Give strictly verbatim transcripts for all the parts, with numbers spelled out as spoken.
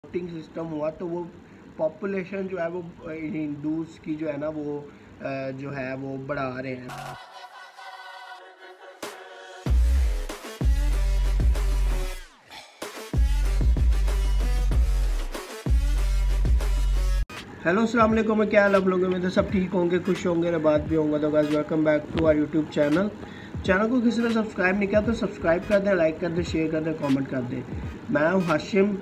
Voting system हुआ तो वो पॉपुलेशन जो है वो हिंदूज की जो है ना वो जो है वो बढ़ा रहे हैं। हेलो अस्सलाम वालेकुम, क्या हाल आप लोगों में? तो सब ठीक होंगे, खुश होंगे, बात भी होंगे। तो guys welcome back to our YouTube channel. Channel को किसी ने सब्सक्राइब नहीं किया तो सब्सक्राइब कर दें, लाइक कर दें, शेयर कर दें, कमेंट कर दें। मैं हूं हाशिम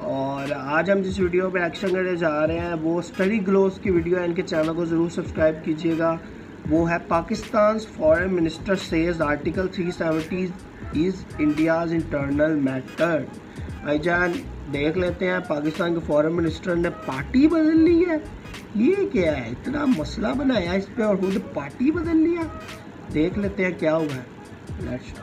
और आज हम जिस वीडियो पे एक्शन करने जा रहे हैं वो स्टडी ग्लोव्स की वीडियो है। इनके चैनल को ज़रूर सब्सक्राइब कीजिएगा। वो है Pakistan foreign minister says article three seventy is India's internal matter. भाईजान देख लेते हैं, पाकिस्तान के फॉरेन मिनिस्टर ने पार्टी बदल ली है। ये क्या है, इतना मसला बनाया इस पे और खुद पार्टी बदल लिया। देख लेते हैं क्या हुआ है। Let's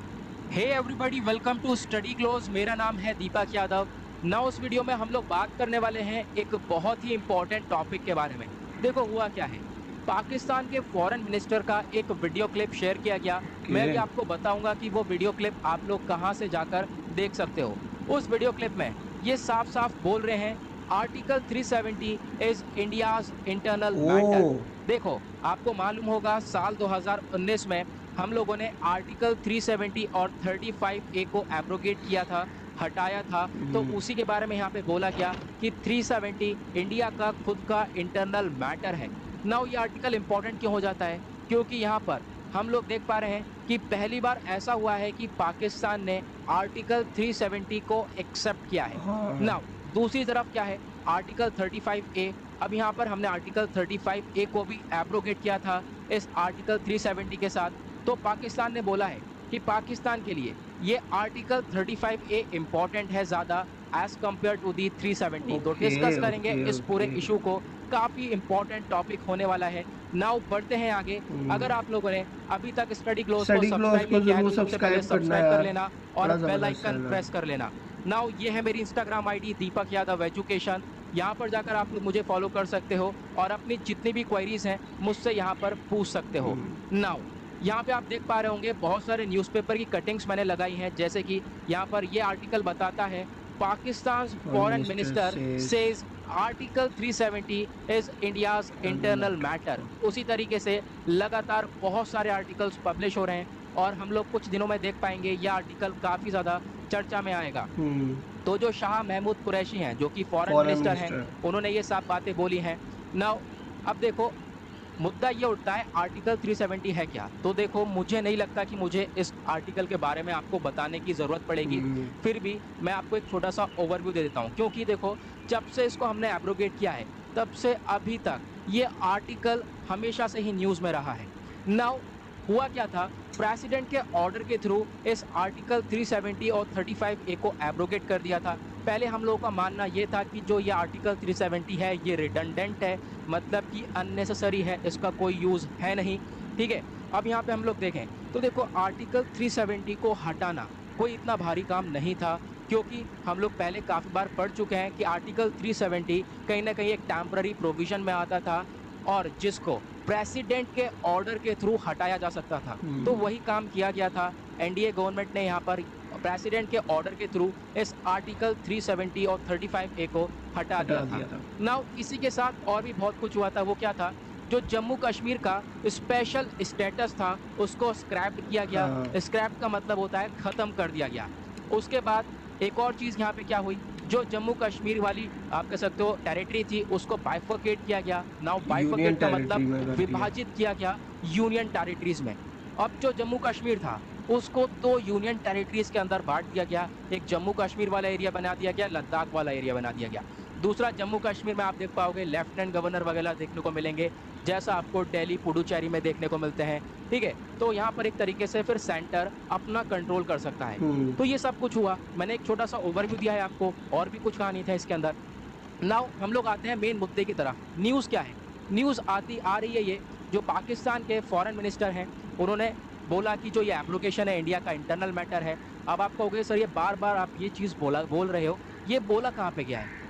hey everybody, welcome to study gloves. मेरा नाम है दीपक यादव। ना उस वीडियो में हम लोग बात करने वाले हैं एक बहुत ही इम्पोर्टेंट टॉपिक के बारे में। देखो हुआ क्या है, पाकिस्तान के फॉरेन मिनिस्टर का एक वीडियो क्लिप शेयर किया गया। मैं भी आपको बताऊंगा कि वो वीडियो क्लिप आप लोग कहां से जाकर देख सकते हो। उस वीडियो क्लिप में ये साफ साफ बोल रहे हैं article three seventy is India's internal matter. देखो आपको मालूम होगा साल दो हज़ार उन्नीस में हम लोगों ने आर्टिकल थ्री सेवेंटी और पैंतीस ए को एब्रोगेट किया था, हटाया था। तो उसी के बारे में यहाँ पे बोला गया कि थ्री सेवेंटी इंडिया का खुद का इंटरनल मैटर है। नाउ ये आर्टिकल इम्पोर्टेंट क्यों हो जाता है? क्योंकि यहाँ पर हम लोग देख पा रहे हैं कि पहली बार ऐसा हुआ है कि पाकिस्तान ने आर्टिकल थ्री सेवेंटी को एक्सेप्ट किया है। हाँ। नाउ दूसरी तरफ क्या है, आर्टिकल पैंतीस ए। अब यहाँ पर हमने आर्टिकल पैंतीस ए को भी एब्रोगेट किया था इस आर्टिकल थ्री सेवेंटी के साथ। तो पाकिस्तान ने बोला है कि पाकिस्तान के लिए ये आर्टिकल पैंतीस ए इम्पोर्टेंट है ज़्यादा as compare to the three seventy. तो डिस्कस करेंगे ओके, इस पूरे ओके। इशू को, काफ़ी इम्पोर्टेंट टॉपिक होने वाला है। नाउ बढ़ते हैं आगे। अगर आप लोगों ने अभी तक स्टडी ग्लोव्स को स्टडी ग्लोव्स सब्सक्राइब को नहीं किया है तो जरूर सबसे पहले सब्सक्राइब करना सब्सक्राइब कर है, लेना और बड़ा बेल जबरदस्त आइकन चैनल प्रेस कर लेना। नाउ ये है मेरी Instagram ID Deepak Yadav education. यहाँ पर जाकर आप लोग मुझे फॉलो कर सकते हो और अपनी जितनी भी क्वेरीज हैं मुझसे यहाँ पर पूछ सकते हो। नाउ यहाँ पे आप देख पा रहे होंगे बहुत सारे न्यूज़पेपर की कटिंग्स मैंने लगाई हैं, जैसे कि यहाँ पर ये आर्टिकल बताता है Pakistan foreign minister says article three seventy is India's internal matter. उसी तरीके से लगातार बहुत सारे आर्टिकल्स पब्लिश हो रहे हैं और हम लोग कुछ दिनों में देख पाएंगे यह आर्टिकल काफ़ी ज़्यादा चर्चा में आएगा। तो जो शाह महमूद कुरैशी हैं जो कि फॉरेन मिनिस्टर हैं, उन्होंने ये सब बातें बोली हैं। नाउ अब देखो मुद्दा ये उठता है आर्टिकल थ्री सेवेंटी है क्या। तो देखो मुझे नहीं लगता कि मुझे इस आर्टिकल के बारे में आपको बताने की ज़रूरत पड़ेगी, फिर भी मैं आपको एक छोटा सा ओवरव्यू दे देता हूँ। क्योंकि देखो जब से इसको हमने एब्रोगेट किया है तब से अभी तक ये आर्टिकल हमेशा से ही न्यूज़ में रहा है। नाउ हुआ क्या था, प्रेसिडेंट के ऑर्डर के थ्रू इस आर्टिकल थ्री सेवेंटी और पैंतीस ए को एब्रोगेट कर दिया था। पहले हम लोगों का मानना ये था कि जो ये आर्टिकल थ्री सेवेंटी है ये रिडंडेंट है, मतलब कि अननेसेसरी है, इसका कोई यूज़ है नहीं। ठीक है, अब यहाँ पे हम लोग देखें तो देखो आर्टिकल थ्री सेवेंटी को हटाना कोई इतना भारी काम नहीं था, क्योंकि हम लोग पहले काफ़ी बार पढ़ चुके हैं कि आर्टिकल थ्री सेवेंटी कहीं ना कहीं एक टेम्पररी प्रोविज़न में आता था और जिसको प्रेसिडेंट के ऑर्डर के थ्रू हटाया जा सकता था। तो वही काम किया गया था। एनडीए गवर्नमेंट ने यहाँ पर प्रेसिडेंट के ऑर्डर के थ्रू इस आर्टिकल थ्री सेवेंटी और पैंतीस ए को हटा दिया था। नाउ इसी के साथ और भी बहुत कुछ हुआ था। वो क्या था, जो जम्मू कश्मीर का स्पेशल स्टेटस था उसको स्क्रैप किया गया। स्क्रैप का मतलब होता है ख़त्म कर दिया गया। उसके बाद एक और चीज़ यहाँ पे क्या हुई, जो जम्मू कश्मीर वाली आप कह सकते हो टेरिटरी थी उसको बाइफर्केट किया गया। नाउ बाइफर्केट का मतलब विभाजित किया गया यूनियन टेरिटरीज में। अब जो जम्मू कश्मीर था उसको दो यूनियन टेरिटरीज के अंदर बांट दिया गया। एक जम्मू कश्मीर वाला एरिया बना दिया गया, लद्दाख वाला एरिया बना दिया गया। दूसरा जम्मू कश्मीर में आप देख पाओगे लेफ्टिनेंट गवर्नर वगैरह देखने को मिलेंगे, जैसा आपको दिल्ली पुडुचेरी में देखने को मिलते हैं। ठीक है, तो यहाँ पर एक तरीके से फिर सेंटर अपना कंट्रोल कर सकता है। तो ये सब कुछ हुआ। मैंने एक छोटा सा ओवरव्यू दिया है आपको, और भी कुछ कहानी था इसके अंदर। नाउ हम लोग आते हैं मेन मुद्दे की तरफ। न्यूज़ क्या है, न्यूज़ आती आ रही है ये जो पाकिस्तान के फॉरेन मिनिस्टर हैं उन्होंने बोला कि जो ये एप्लीकेशन है इंडिया का इंटरनल मैटर है। अब आप कहोगे सर ये बार बार आप ये चीज़ बोला बोल रहे हो, ये बोला कहाँ पे गया है?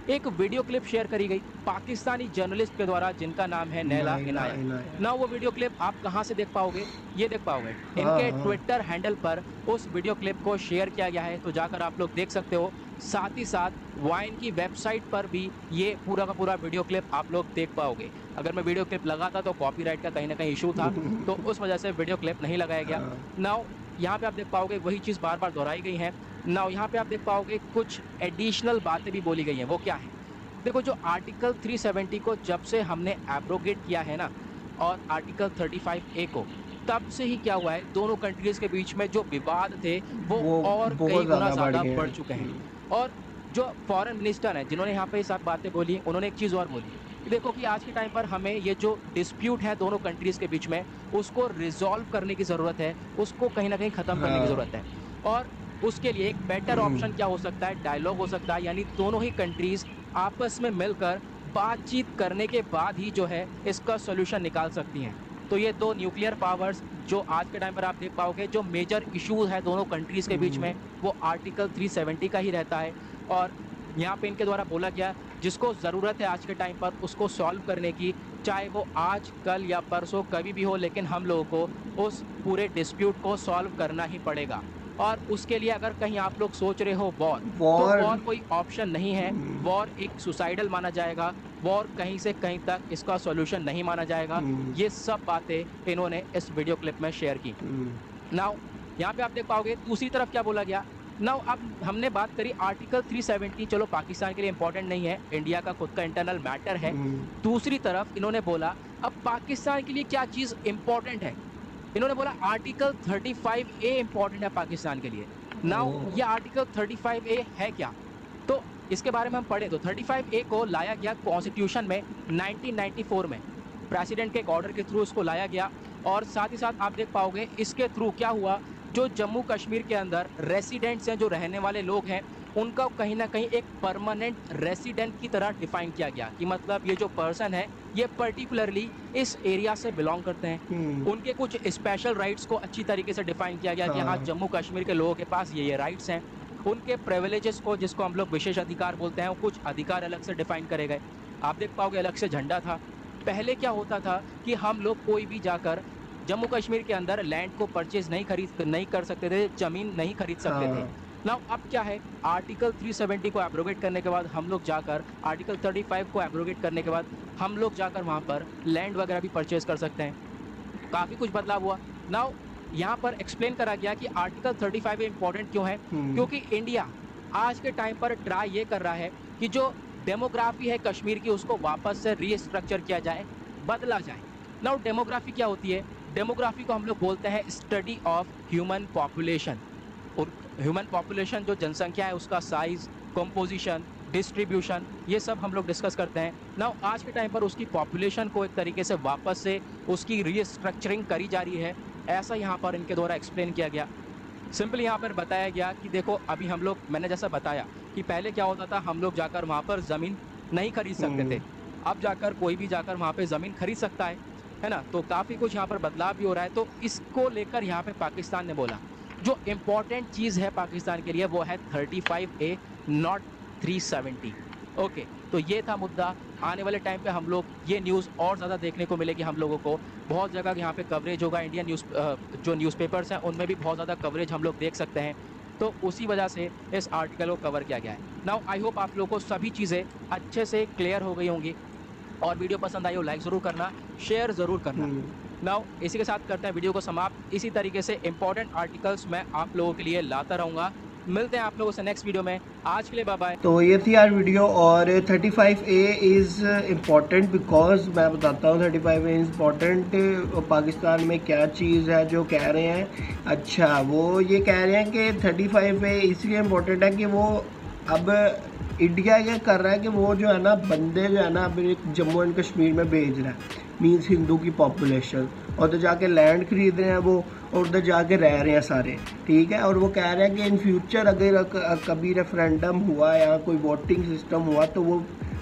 एक वीडियो क्लिप शेयर करी गई पाकिस्तानी जर्नलिस्ट के द्वारा जिनका नाम है नैला इनायत। ना वो वीडियो क्लिप आप कहां से देख पाओगे, ये देख पाओगे इनके ट्विटर हैंडल पर उस वीडियो क्लिप को शेयर किया गया है, तो जाकर आप लोग देख सकते हो। साथ ही साथ वाइन की वेबसाइट पर भी ये पूरा का पूरा वीडियो क्लिप आप लोग देख पाओगे। अगर मैं वीडियो क्लिप लगाता तो कॉपीराइट का कहीं ना कहीं इशू था, तो उस वजह से वीडियो क्लिप नहीं लगाया गया। नाउ यहाँ पे आप देख पाओगे वही चीज़ बार बार दोहराई गई है। नाउ यहाँ पे आप देख पाओगे कुछ एडिशनल बातें भी बोली गई हैं। वो क्या है, देखो जो आर्टिकल तीन सौ सत्तर को जब से हमने एब्रोगेट किया है ना, और आर्टिकल पैंतीस ए को, तब से ही क्या हुआ है, दोनों कंट्रीज के बीच में जो विवाद थे वो, वो और कई गुना ज़्यादा बढ़ चुके हैं। और जो फॉरेन मिनिस्टर हैं जिन्होंने यहाँ पे सब बातें बोली, उन्होंने एक चीज़ और बोली, देखो कि आज के टाइम पर हमें ये जो डिस्प्यूट है दोनों कंट्रीज़ के बीच में, उसको रिजॉल्व करने की ज़रूरत है, उसको कहीं ना कहीं ख़त्म करने की ज़रूरत है। और उसके लिए एक बेटर ऑप्शन क्या हो सकता है, डायलॉग हो सकता है, यानी दोनों ही कंट्रीज़ आपस में मिलकर बातचीत करने के बाद ही जो है इसका सोल्यूशन निकाल सकती हैं। तो ये दो न्यूक्लियर पावर्स जो आज के टाइम पर आप देख पाओगे जो मेजर इश्यूज है दोनों कंट्रीज़ के बीच में, वो आर्टिकल तीन सौ सत्तर का ही रहता है। और यहाँ पे इनके द्वारा बोला गया जिसको ज़रूरत है आज के टाइम पर उसको सॉल्व करने की, चाहे वो आज कल या परसों कभी भी हो, लेकिन हम लोगों को उस पूरे डिस्प्यूट को सॉल्व करना ही पड़ेगा। और उसके लिए अगर कहीं आप लोग सोच रहे हो वॉर, तो वॉर कोई ऑप्शन नहीं है। वॉर एक सुसाइडल माना जाएगा, वॉर कहीं से कहीं तक इसका सॉल्यूशन नहीं माना जाएगा। ये सब बातें इन्होंने इस वीडियो क्लिप में शेयर की। नाउ यहाँ पे आप देख पाओगे दूसरी तरफ क्या बोला गया। नाउ अब हमने बात करी आर्टिकल तीन सौ सत्तर, चलो पाकिस्तान के लिए इंपॉर्टेंट नहीं है, इंडिया का खुद का इंटरनल मैटर है। दूसरी तरफ इन्होंने बोला अब पाकिस्तान के लिए क्या चीज़ इंपॉर्टेंट है, इन्होंने बोला आर्टिकल पैंतीस ए इंपॉर्टेंट है पाकिस्तान के लिए। नाउ ये आर्टिकल पैंतीस ए है क्या, तो इसके बारे में हम पढ़े तो पैंतीस ए को लाया गया कॉन्स्टिट्यूशन में उन्नीस सौ चौरानवे में, प्रेसिडेंट के एक ऑर्डर के थ्रू इसको लाया गया। और साथ ही साथ आप देख पाओगे इसके थ्रू क्या हुआ, जो जम्मू कश्मीर के अंदर रेसिडेंट्स हैं, जो रहने वाले लोग हैं, उनका कहीं ना कहीं एक परमानेंट रेसिडेंट की तरह डिफाइन किया गया कि मतलब ये जो पर्सन है ये पर्टिकुलरली इस एरिया से बिलोंग करते हैं। उनके कुछ स्पेशल राइट्स को अच्छी तरीके से डिफाइन किया गया कि हाँ जम्मू कश्मीर के लोगों के पास ये ये राइट्स हैं। उनके प्रिविलेजेस को, जिसको हम लोग विशेष अधिकार बोलते हैं, कुछ अधिकार अलग से डिफाइन करे गए। आप देख पाओगे अलग से झंडा था। पहले क्या होता था कि हम लोग कोई भी जाकर जम्मू कश्मीर के अंदर लैंड को परचेज नहीं खरीद नहीं कर सकते थे, ज़मीन नहीं खरीद सकते थे। नाउ अब क्या है, आर्टिकल तीन सौ सत्तर को एब्रोगेट करने के बाद हम लोग जाकर आर्टिकल पैंतीस को एब्रोगेट करने के बाद हम लोग जाकर वहाँ पर लैंड वगैरह भी परचेज कर सकते हैं। काफ़ी कुछ बदलाव हुआ। नाउ यहाँ पर एक्सप्लेन करा गया कि आर्टिकल पैंतीस इंपॉर्टेंट क्यों है, क्योंकि इंडिया आज के टाइम पर ट्राई ये कर रहा है कि जो डेमोग्राफी है कश्मीर की उसको वापस से रीस्ट्रक्चर किया जाए, बदला जाए। नाउ डेमोग्राफी क्या होती है, डेमोग्राफी को हम लोग बोलते हैं स्टडी ऑफ ह्यूमन पॉपुलेशन। और ह्यूमन पॉपुलेशन जो जनसंख्या है उसका साइज, कंपोजिशन, डिस्ट्रीब्यूशन, ये सब हम लोग डिस्कस करते हैं। नाउ आज के टाइम पर उसकी पॉपुलेशन को एक तरीके से वापस से उसकी रीस्ट्रक्चरिंग करी जा रही है, ऐसा यहाँ पर इनके द्वारा एक्सप्लेन किया गया। सिंपल यहाँ पर बताया गया कि देखो अभी हम लोग, मैंने जैसा बताया कि पहले क्या होता था, हम लोग जाकर वहाँ पर ज़मीन नहीं खरीद सकते थे, अब जाकर कोई भी जाकर वहाँ पर ज़मीन खरीद सकता है, है ना। तो काफ़ी कुछ यहाँ पर बदलाव भी हो रहा है। तो इसको लेकर यहाँ पे पाकिस्तान ने बोला जो इम्पोर्टेंट चीज़ है पाकिस्तान के लिए वो है पैंतीस ए, नॉट तीन सौ सत्तर। ओके, तो ये था मुद्दा। आने वाले टाइम पे हम लोग ये न्यूज़ और ज़्यादा देखने को मिलेगी, हम लोगों को बहुत जगह यहाँ पे कवरेज होगा। इंडियन न्यूज़ जो न्यूज़पेपर्स हैं उनमें भी बहुत ज़्यादा कवरेज हम लोग देख सकते हैं। तो उसी वजह से इस आर्टिकल को कवर किया गया है। नाउ आई होप आप लोगों को सभी चीज़ें अच्छे से क्लियर हो गई होंगी, और वीडियो पसंद आई हो लाइक ज़रूर करना, शेयर ज़रूर करना। नाउ इसी के साथ करते हैं वीडियो को समाप्त। इसी तरीके से इंपॉर्टेंट आर्टिकल्स मैं आप लोगों के लिए लाता रहूँगा। मिलते हैं आप लोगों से नेक्स्ट वीडियो में। आज के लिए बाय बाय। तो ये थी यार वीडियो, और पैंतीस ए इज़ इम्पॉर्टेंट बिकॉज मैं बताता हूँ पैंतीस ए इम्पॉर्टेंट पाकिस्तान में क्या चीज़ है जो कह रहे हैं। अच्छा, वो ये कह रहे हैं कि पैंतीस ए इसलिए इम्पोर्टेंट है कि वो अब इंडिया ये कर रहा है कि वो जो है ना बंदे जो है ना अभी जम्मू एंड कश्मीर में भेज रहा है, मीन्स हिंदू की पॉपुलेशन, और उधर जाके लैंड खरीद रहे हैं वो, और उधर जाके रह रहे हैं सारे, ठीक है। और वो कह रहे हैं कि इन फ्यूचर अगर कभी रेफरेंडम हुआ या कोई वोटिंग सिस्टम हुआ तो वो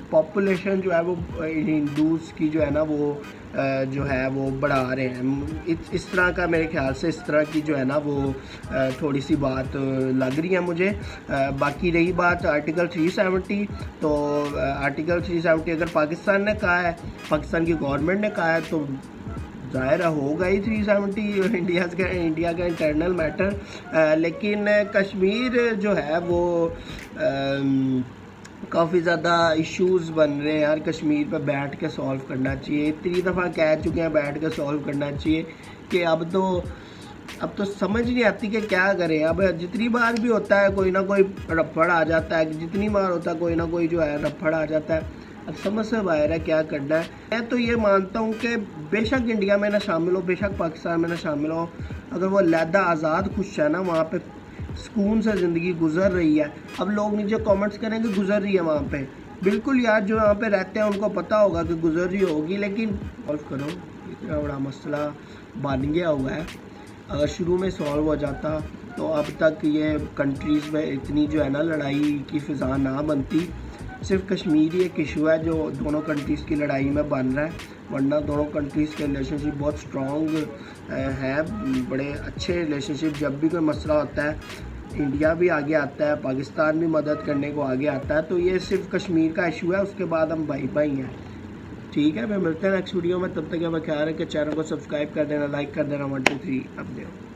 पॉपुलेशन जो है वो हिंदूज़ की जो है ना वो जो है वो बढ़ा रहे हैं। इस इस तरह का मेरे ख्याल से इस तरह की जो है ना वो थोड़ी सी बात लग रही है मुझे। बाकी रही बात आर्टिकल थ्री सेवेंटी, तो आर्टिकल थ्री सेवेंटी अगर पाकिस्तान ने कहा है, पाकिस्तान की गवर्नमेंट ने कहा है, तो ज़ाहिर होगा ही थ्री सेवेंटी इंडिया का इंडिया का इंटरनल मैटर। लेकिन कश्मीर जो है वो काफ़ी ज़्यादा इश्यूज़ बन रहे हैं यार। कश्मीर पे बैठ के सॉल्व करना चाहिए, इतनी दफ़ा कह चुके हैं बैठ के सॉल्व करना चाहिए कि अब तो अब तो समझ नहीं आती कि क्या करें। अब जितनी बार भी होता है कोई ना कोई रफड़ आ जाता है, जितनी बार होता है कोई ना कोई जो है रफड़ आ जाता है। अब समझ से बाहर है क्या करना है। मैं तो ये मानता हूँ कि बेशक इंडिया में ना शामिल हो, बेशक पाकिस्तान में ना शामिल हो, अगर वो अलहदा आज़ाद खुश है ना, वहाँ पे सुकून से ज़िंदगी गुजर रही है। अब लोग नीचे कमेंट्स करेंगे गुजर रही है वहाँ पे, बिल्कुल यार, जो यहाँ पे रहते हैं उनको पता होगा कि गुजर रही होगी, लेकिन सॉल्व करो। इतना बड़ा मसला बन गया हुआ है, अगर शुरू में सॉल्व हो जाता तो अब तक ये कंट्रीज़ में इतनी जो है ना लड़ाई की फ़िज़ा ना बनती। सिर्फ कश्मीर ही एक इशू है जो दोनों कंट्रीज़ की लड़ाई में बन रहा है, वरना दोनों कंट्रीज़ के रिलेशनशिप बहुत स्ट्रॉन्ग हैं, बड़े अच्छे रिलेशनशिप। जब भी कोई मसला होता है इंडिया भी आगे आता है, पाकिस्तान भी मदद करने को आगे आता है। तो ये सिर्फ कश्मीर का इशू है, उसके बाद हम भाई भाई हैं। ठीक है, मैं मिलते हैं नेक्स्ट वीडियो में, तब तक मैं ख्याल है कि चैनल को सब्सक्राइब कर देना, लाइक कर देना, वन टू थ्री अब दे।